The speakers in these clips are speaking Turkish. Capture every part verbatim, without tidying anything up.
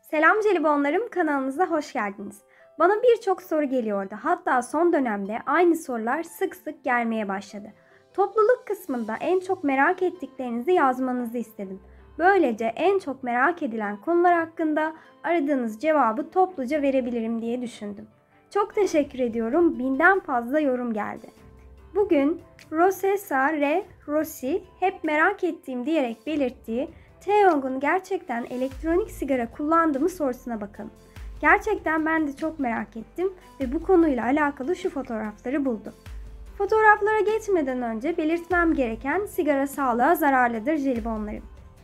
Selam jelibonlarım, kanalımıza hoş geldiniz. Bana birçok soru geliyordu. Hatta son dönemde aynı sorular sık sık gelmeye başladı. Topluluk kısmında en çok merak ettiklerinizi yazmanızı istedim. Böylece en çok merak edilen konular hakkında aradığınız cevabı topluca verebilirim diye düşündüm. Çok teşekkür ediyorum. Binden fazla yorum geldi. Bugün Rosesa Re Rossi hep merak ettiğim diyerek belirttiği Taeyong'un gerçekten elektronik sigara kullandığı mı sorusuna bakalım. Gerçekten ben de çok merak ettim ve bu konuyla alakalı şu fotoğrafları buldum. Fotoğraflara geçmeden önce belirtmem gereken sigara sağlığa zararlıdır jelibonlarım.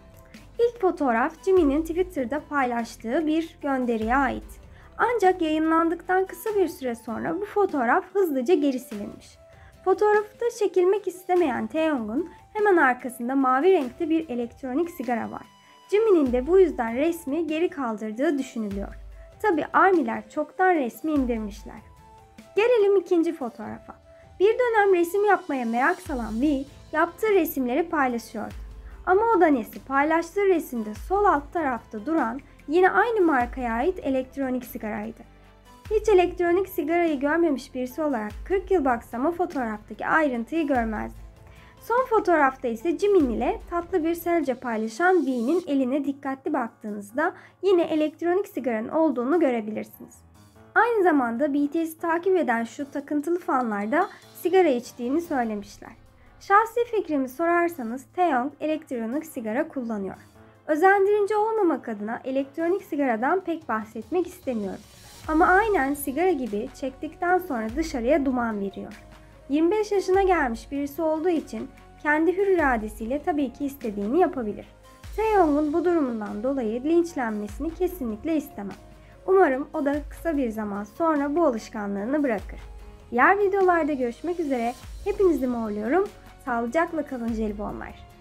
İlk fotoğraf Jimin'in Twitter'da paylaştığı bir gönderiye ait. Ancak yayınlandıktan kısa bir süre sonra bu fotoğraf hızlıca geri silinmiş. Fotoğrafta çekilmek istemeyen Taeyong'un hemen arkasında mavi renkte bir elektronik sigara var. Jimin'in de bu yüzden resmi geri kaldırdığı düşünülüyor. Tabi ARMY'ler çoktan resmi indirmişler. Gelelim ikinci fotoğrafa. Bir dönem resim yapmaya merak salan V, yaptığı resimleri paylaşıyordu. Ama o da nesi, paylaştığı resimde sol alt tarafta duran yine aynı markaya ait elektronik sigaraydı. Hiç elektronik sigarayı görmemiş birisi olarak kırk yıl baksam o fotoğraftaki ayrıntıyı görmezdim. Son fotoğrafta ise Jimin ile tatlı bir selfie paylaşan V'nin eline dikkatli baktığınızda yine elektronik sigaranın olduğunu görebilirsiniz. Aynı zamanda B T S'i takip eden şu takıntılı fanlar da sigara içtiğini söylemişler. Şahsi fikrimi sorarsanız Taeyong elektronik sigara kullanıyor. Özendirici olmamak adına elektronik sigaradan pek bahsetmek istemiyorum. Ama aynen sigara gibi çektikten sonra dışarıya duman veriyor. yirmi beş yaşına gelmiş birisi olduğu için kendi hür iradesiyle tabii ki istediğini yapabilir. Taeyong'un bu durumundan dolayı linçlenmesini kesinlikle istemem. Umarım o da kısa bir zaman sonra bu alışkanlığını bırakır. Diğer videolarda görüşmek üzere. Hepinizi morluyorum. Sağlıcakla kalın jelibonlar.